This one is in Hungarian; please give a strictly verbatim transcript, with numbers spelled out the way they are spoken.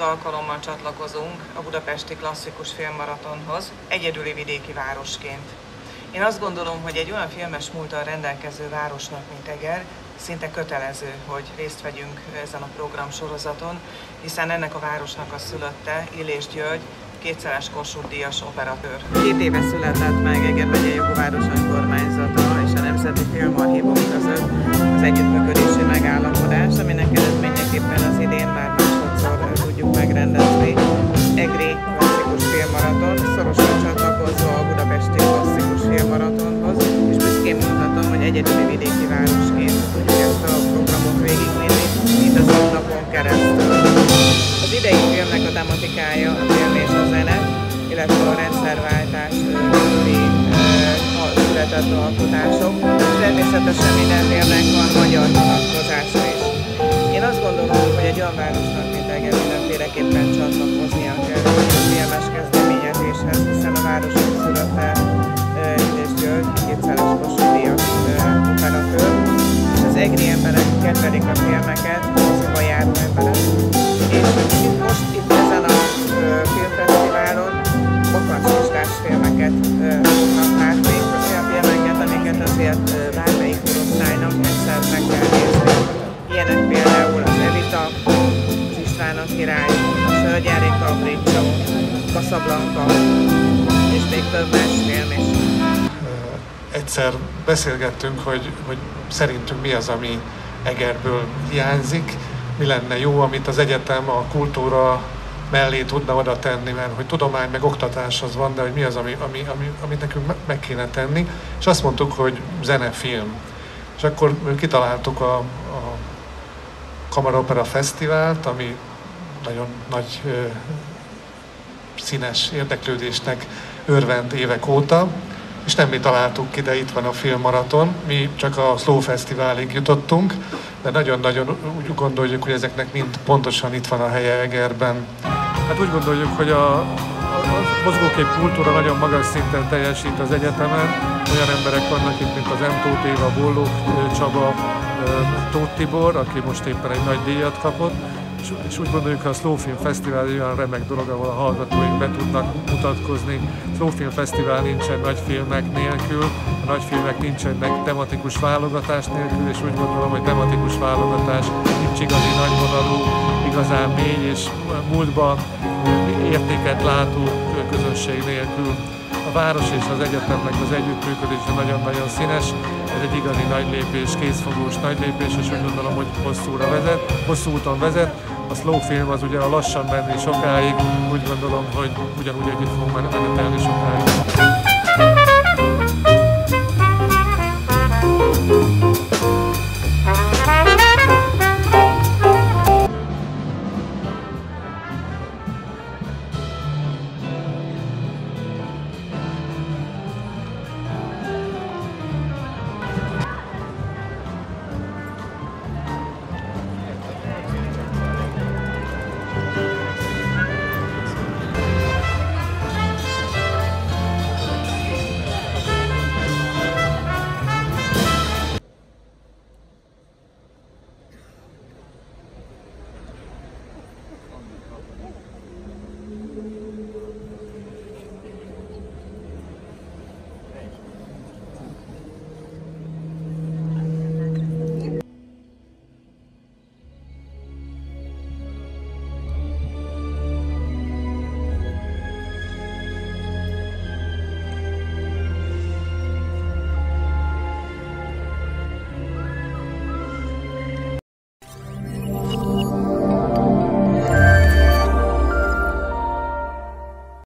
alkalommal csatlakozunk a Budapesti Klasszikus Filmmaratonhoz, egyedüli vidéki városként. Én azt gondolom, hogy egy olyan filmes múlttal rendelkező városnak, mint Eger, szinte kötelező, hogy részt vegyünk ezen a programsorozaton, hiszen ennek a városnak a szülötte, Illés György, kétszeres Kossuth-díjas operatőr. Két éve született meg Eger megyei jogúváros önkormányzata és a Nemzeti Filmarchívum között az együttműködési megállapodás, aminek eredményeképpen az idén már másodszor tudjuk megrendezni egri klasszikus filmmaraton, szorosan csatlakozva a Budapesti Klasszikus Filmmaratonhoz, és büszkén mondhatom, hogy egyedüli vidéki városként tudjuk ezt a programot végigvinni, mint az öt napon keresztül. Az idei filmnek a tematikája a film és a zene, illetve a rendszerváltás körüli született alkotások. Természetesen minden filmnek van magyar vonatkozása is. Én azt gondolom, hogy egy olyan városnak, mint Eger, mindenféleképpen csatlakoznia kell a filmes kezdeményezéshez, hiszen a városnak szülötte Illés György, kétszeres Kossuth-díjas operatőr, és az egri emberek kedvelik a filmeket, szóval járó emberek. És itt most itt ezen a filmfesztiválon bakancslistás filmeket fognak látni, olyan filmeket, amiket azért bármelyik korosztálynak egyszer meg kell nézni. Ilyenek például az Evita, az István a király, a Sörgyári Capriccio, Casablanca, és még több más film is. Egyszer beszélgettünk, hogy, hogy szerintünk mi az, ami Egerből hiányzik, mi lenne jó, amit az egyetem a kultúra mellé tudna oda tenni, mert hogy tudomány meg oktatás az van, de hogy mi az, ami, ami, ami, amit nekünk meg kéne tenni. És azt mondtuk, hogy zenefilm. És akkor kitaláltuk a, a Kamaraopera Fesztivált, ami nagyon nagy ö, színes érdeklődésnek örvend évek óta, és nem mi találtuk ki, de itt van a filmmaraton. Mi csak a Slow Fesztiválig jutottunk, de nagyon-nagyon úgy gondoljuk, hogy ezeknek mind pontosan itt van a helye Egerben. Hát úgy gondoljuk, hogy a, a, a mozgókép kultúra nagyon magas szinten teljesít az egyetemen. Olyan emberek vannak itt, mint az em tóth Éva, Bolló Csaba, Tóth Tibor, aki most éppen egy nagy díjat kapott. És, és úgy gondoljuk, hogy a Slow Film Fesztivál egy olyan remek dolog, ahol a hallgatóink be tudnak mutatkozni. A Slow Film Fesztivál nincsen nagy filmek nélkül, a nagy filmek nincsenek tematikus válogatás nélkül, és úgy gondolom, hogy tematikus válogatás nincs igazi nagyvonalú, igazán mély és múltban értéket látó közönség nélkül. A város és az egyetemnek az együttműködése nagyon-nagyon színes, ez egy igazi nagy lépés, kézfogós nagy lépés, és úgy gondolom, hogy hosszúra vezet, hosszú úton vezet. A slow film az ugye a lassan menni sokáig, úgy gondolom, hogy ugyanúgy együtt fogunk menetelni sokáig.